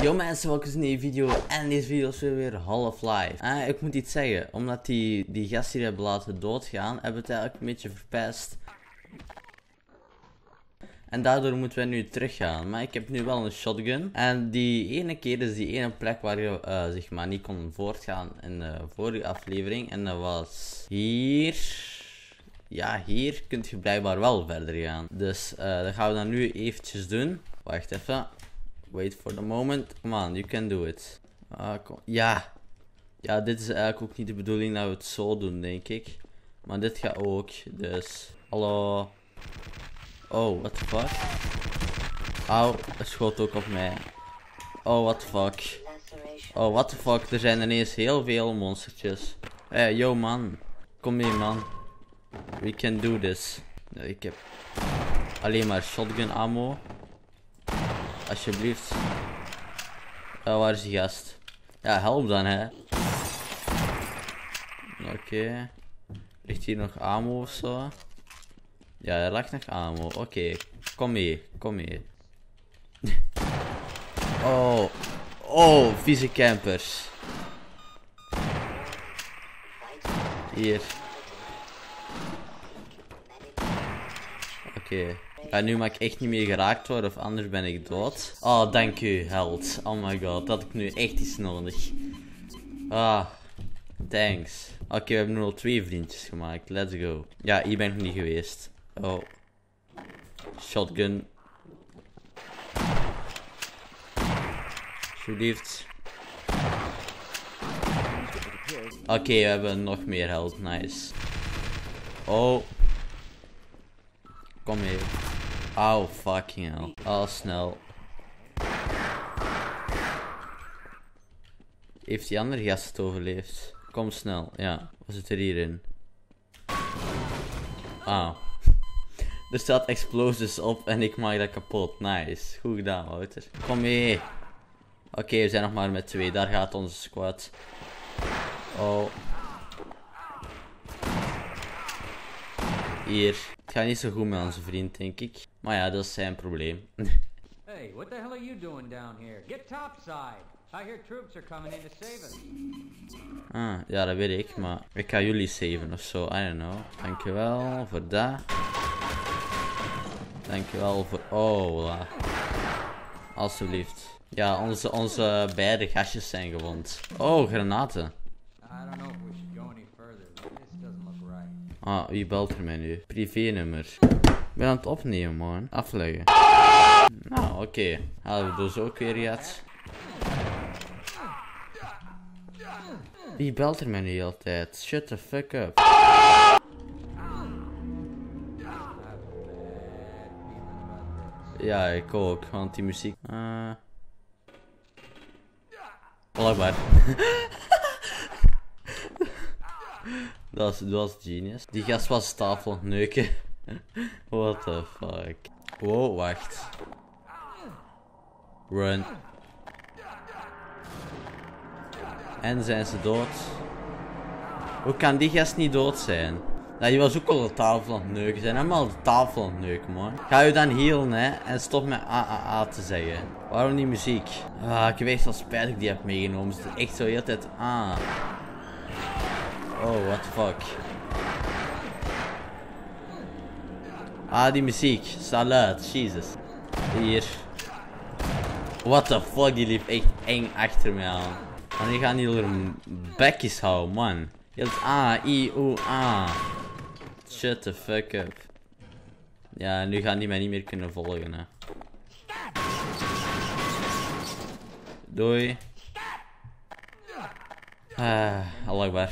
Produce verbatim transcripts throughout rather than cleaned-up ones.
Yo mensen, welkom in een nieuwe video. En deze video is weer Half-Life. Ah, ik moet iets zeggen, omdat die, die gast hier hebben laten doodgaan, hebben we het eigenlijk een beetje verpest. En daardoor moeten we nu teruggaan. Maar ik heb nu wel een shotgun. En die ene keer is die ene plek waar je uh, zeg maar niet kon voortgaan in de vorige aflevering. En dat was hier. Ja, hier kun je blijkbaar wel verder gaan. Dus uh, dat gaan we dan nu eventjes doen. Wacht even. Wait for the moment. Come on, you can do it. Uh, kom. Ja. Ja, dit is eigenlijk ook niet de bedoeling dat we het zo doen, denk ik. Maar dit gaat ook. Dus. Hallo. Oh, what the fuck? Auw, er schoot ook op mij. Oh, what the fuck? Oh, what the fuck? Er zijn ineens heel veel monstertjes. Hé, hey, yo man. Kom mee man. We can do this. Nee, ik heb alleen maar shotgun ammo. Alsjeblieft. Oh, waar is die gast? Ja, help dan hè. Oké. Okay. Ligt hier nog ammo of zo? Ja, er lag nog ammo. Oké, okay. Kom mee, kom mee. Oh, oh, vieze campers. Hier. Oké. Okay. Ja, nu mag ik echt niet meer geraakt worden, of anders ben ik dood. Oh, dank u, held. Oh my god, dat had ik nu echt iets nodig. Ah, thanks. Oké, okay, we hebben nu al twee vriendjes gemaakt. Let's go. Ja, hier ben ik nog niet geweest. Oh. Shotgun. Alsjeblieft. Oké, okay, we hebben nog meer held. Nice. Oh. Kom mee. Auw, fucking hell. Oh, snel. Heeft die andere gast het overleefd? Kom snel, ja. Wat zit er hierin? Auw. Er staat explosives op en ik maak dat kapot. Nice. Goed gedaan, Wouter. Kom mee. Oké, okay, we zijn nog maar met twee. Daar gaat onze squad. Oh. Hier. Het gaat niet zo goed met onze vriend, denk ik. Maar ja, dat is zijn probleem. Hey, what the hell are you doing down here? Get topside. I hear troops are coming in to save us. Ah, ja, dat weet ik, maar ik ga jullie saven of zo. I don't know. Dankjewel voor dat. Dankjewel voor... Oh, voilà. Alsjeblieft. Ja, onze, onze beide gastjes zijn gewond. Oh, granaten. I don't know if we should go any further. This doesn't look right. Ah, wie belt er mij nu? Privé-nummer. Ik ben aan het opnemen, man. Afleggen. Nou, oké. Okay. Hadden we dus ook weer gehad. Wie belt er mij nu altijd? Shut the fuck up. Ja, ik ook. Want die muziek... Uh... Blijkbaar. Dat was, dat was genius. Die gast was tafel aan het neuken. What the fuck. Wow, wacht. Run. En zijn ze dood? Hoe kan die gast niet dood zijn? Nou, die was ook al de tafel aan het neuken. Ze zijn allemaal de tafel aan het neuken, man. Ga je dan healen, hè? En stop met A A A te zeggen. Waarom die muziek? Ah, ik heb echt al spijt dat ik die heb meegenomen. Het is echt zo de hele tijd ah. Oh, what the fuck. Ah, die muziek. Salut, Jesus. Hier. What the fuck, die liep echt eng achter mij aan. En die gaan hier een bekjes houden, man. Je hebt A, I, O, A. Shut the fuck up. Ja, nu gaan die mij niet meer kunnen volgen, hè. Doei. Ah, Allahu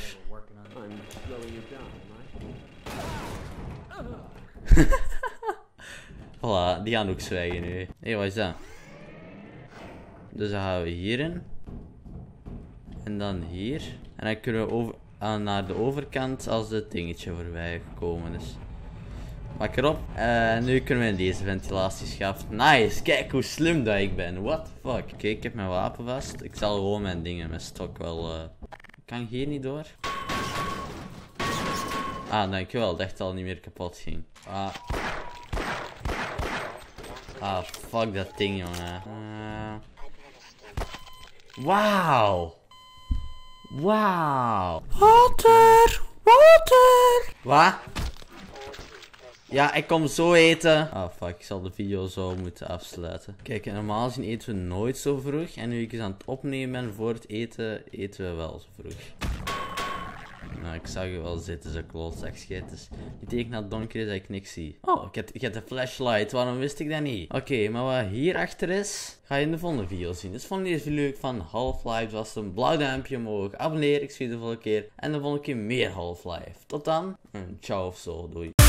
Voilà, die gaan ook zwijgen nu. Hé, hey, wat is dat? Dus dan gaan we hierin. En dan hier. En dan kunnen we over, uh, naar de overkant als het dingetje voorbij gekomen is. Maak erop. En uh, nu kunnen we in deze ventilatieschaft. Nice, kijk hoe slim dat ik ben. What the fuck. Oké, okay, ik heb mijn wapen vast. Ik zal gewoon mijn dingen met stok wel... Uh... Kan ik hier niet door? Ah, dankjewel. Dat echt al niet meer kapot ging. Ah. Ah, fuck dat ding, jongen. Uh... Wauw. Wauw. Water. Water. Wat? Ja, ik kom zo eten. Ah, oh, fuck. Ik zal de video zo moeten afsluiten. Kijk, normaal gezien eten we nooit zo vroeg. En nu ik eens aan het opnemen ben voor het eten, eten we wel zo vroeg. Nou, ik zag je wel zitten, zo klootzakschijt. Dus die teken dat het donker is dat ik niks zie. Oh, ik heb, ik heb de flashlight. Waarom wist ik dat niet? Oké, okay, maar wat hierachter is, ga je in de volgende video zien. Dus vond je deze video leuk van Half-Life, was een blauw duimpje omhoog. Abonneer, ik zie je de volgende keer. En de volgende keer meer Half-Life. Tot dan. En ciao of zo, doei.